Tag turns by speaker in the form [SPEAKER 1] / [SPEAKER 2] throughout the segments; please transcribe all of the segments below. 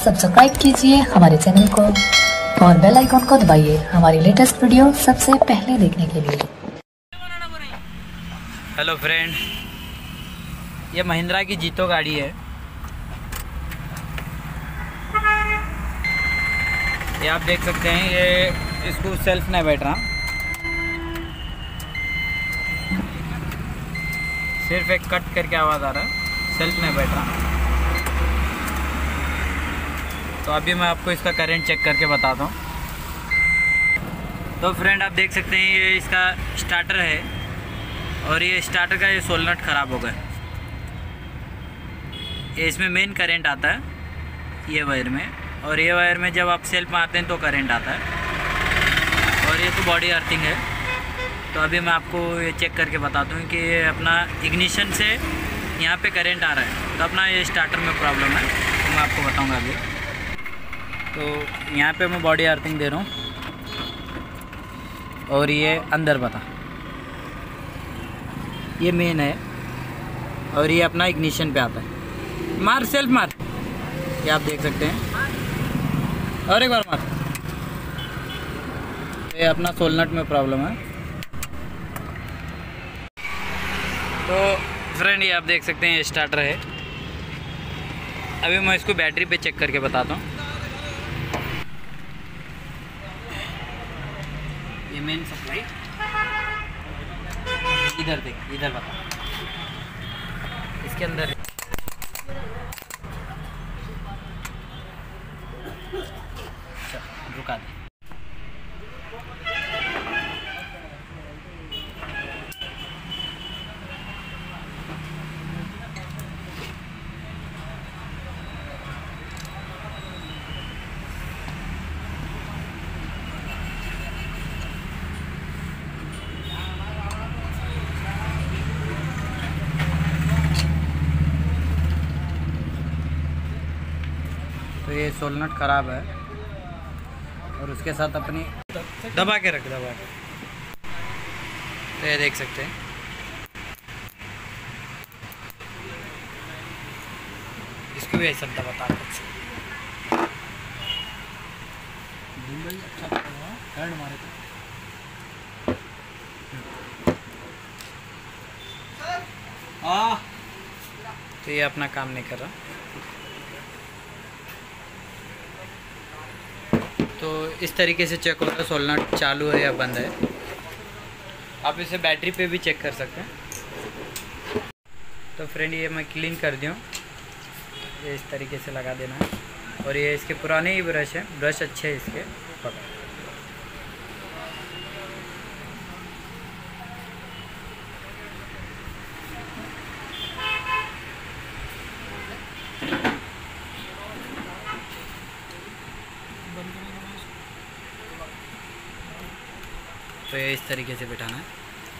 [SPEAKER 1] Subscribe कीजिए हमारे channel को और बेल आइकॉन को दबाइए हमारी लेटेस्ट वीडियो सबसे पहले देखने के लिए।
[SPEAKER 2] हेलो फ्रेंड, ये महिंद्रा की जीतो गाड़ी है। ये आप देख सकते हैं, ये इसको सेल्फ नहीं बैठ रहा, सिर्फ एक कट करके आवाज़ आ रहा है, सेल्फ नहीं बैठ रहा। तो अभी मैं आपको इसका करंट चेक करके बताता हूँ। तो फ्रेंड आप देख सकते हैं, ये इसका स्टार्टर है और ये स्टार्टर का ये सोल नट ख़राब हो गया। ये इसमें मेन करंट आता है ये वायर में, और ये वायर में जब आप सेल्फ मारते हैं तो करंट आता है, और ये तो बॉडी अर्थिंग है। तो अभी मैं आपको ये चेक करके बताता हूँ कि ये अपना इग्निशन से यहाँ पे करंट आ रहा है, तो अपना ये स्टार्टर में प्रॉब्लम है। तो मैं आपको बताऊँगा अभी। तो यहाँ पे मैं बॉडी अर्थिंग दे रहा हूँ और ये अंदर बता, ये मेन है और ये अपना इग्निशन पे आता है। मार सेल्फ मार, ये आप देख सकते हैं, और एक बार मार। ये अपना सोल नट में प्रॉब्लम है। तो फ्रेंड ये आप देख सकते हैं, ये स्टार्टर है। अभी मैं इसको बैटरी पे चेक करके बताता हूँ। ये मेन सप्लाई इधर देख, इधर बता, इसके अंदर रुका दे। तो ये सोल नट ख़राब है और उसके साथ अपनी दबा के रख, दबा के। तो ये देख सकते हैं, इसको भी ऐसा दबाता है। अच्छा करंट मारे तो ये अपना काम नहीं कर रहा। तो इस तरीके से चेक होता है सोल नट चालू है या बंद है। आप इसे बैटरी पे भी चेक कर सकते हैं। तो फ्रेंड ये मैं क्लीन कर दूँ, ये इस तरीके से लगा देना है। और ये इसके पुराने ही ब्रश हैं, ब्रश अच्छे हैं इसके। तो ये इस तरीके से बिठाना है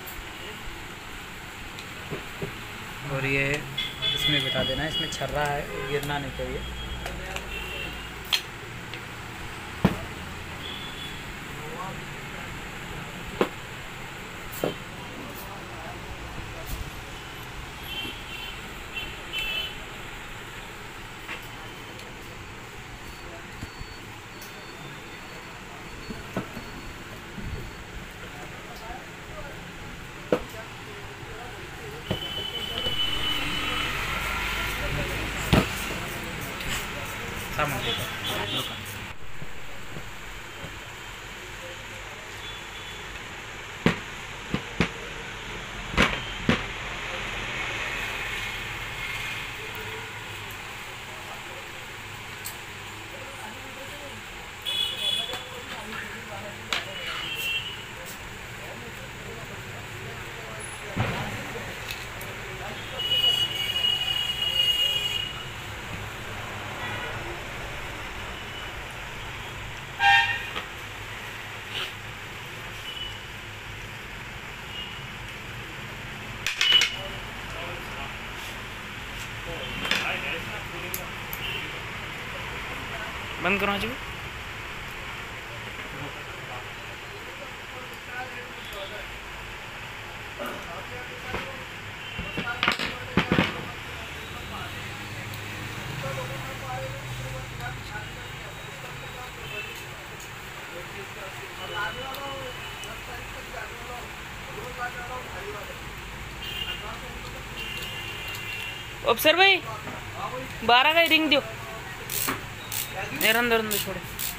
[SPEAKER 2] और ये इसमें बिठा देना है। इसमें छर्रा है, गिरना नहीं चाहिए। सामान रुका। बंद करो जी।
[SPEAKER 3] ऑफिसर भाई 12 का रिंग दो अंदर छोड़ो।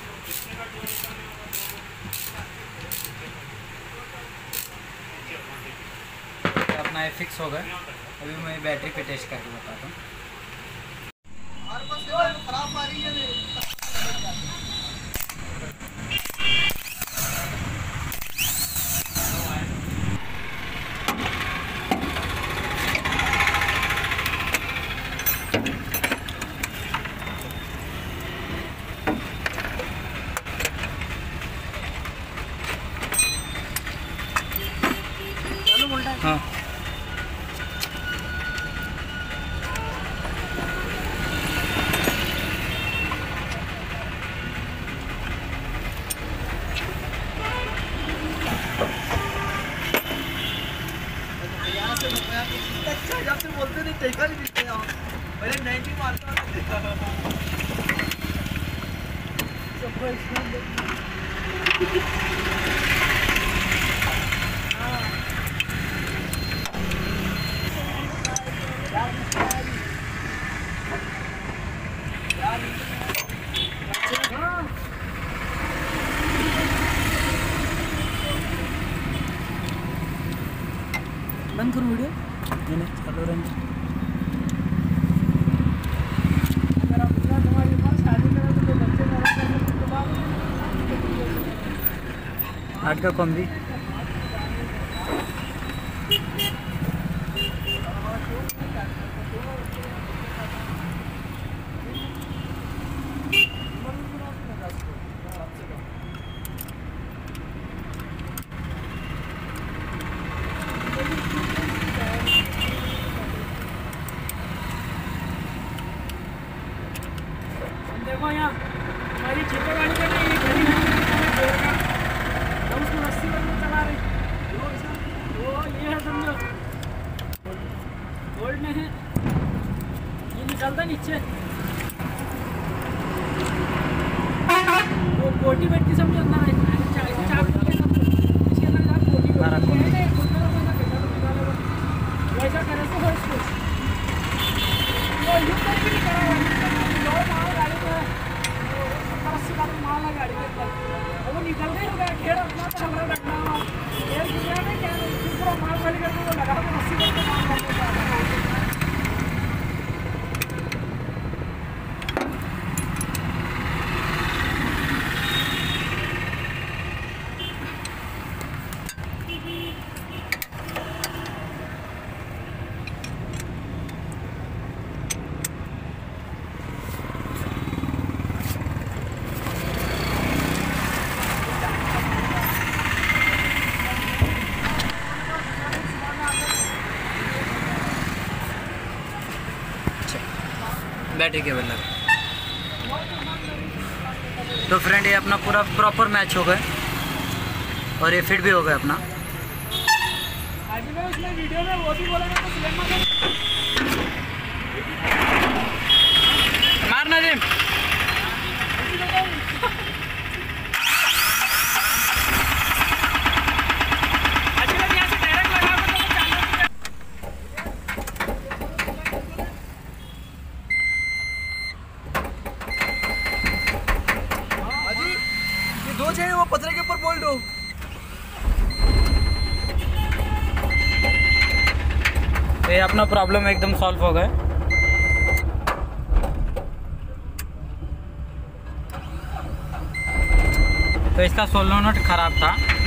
[SPEAKER 2] अपना ये फिक्स हो गया। अभी मैं बैटरी पे टेस्ट करके बताता हूँ। हाँ
[SPEAKER 4] बोलते थे टेका नहीं दिखते पहले 90 मारता
[SPEAKER 3] बंद करो वीडियो।
[SPEAKER 2] नहीं चालू रहेंगे।
[SPEAKER 4] अगर आप तुम्हारे पास शादी करो तो बच्चे
[SPEAKER 2] आठ का कम भी
[SPEAKER 4] देखो यहाँ हमारी छोटी गाड़ी का नहीं ये बड़ी गाड़ी का हम उसको 80 में चला रहे वो ये है समझो गोल्ड में है ये निकलता नीचे वो कोटी बैठती समझो अंदर है चाप इसके अंदर जाकर कोटी बैठती है वैसा करे तो हो इसको वो यूँ करके नहीं करा वो निकल गई होगा खेड़ अपना तो हमारा रखना हुआ खेड़ दुनिया में क्या पूरा माल खाली करके वो लगा तो 80 करके माल करके
[SPEAKER 2] बैटरी केबल लगा। तो फ्रेंड ये अपना पूरा प्रॉपर मैच हो गया और ये फिट भी हो गया अपना।
[SPEAKER 4] आज मैं उसमें वीडियो में वो भी बोला था तो
[SPEAKER 2] मारना जिम
[SPEAKER 4] दो चाहिए वो पतरे के ऊपर बोल दो।
[SPEAKER 2] ये अपना प्रॉब्लम एकदम सॉल्व हो गया। तो इसका सोलो नट खराब था।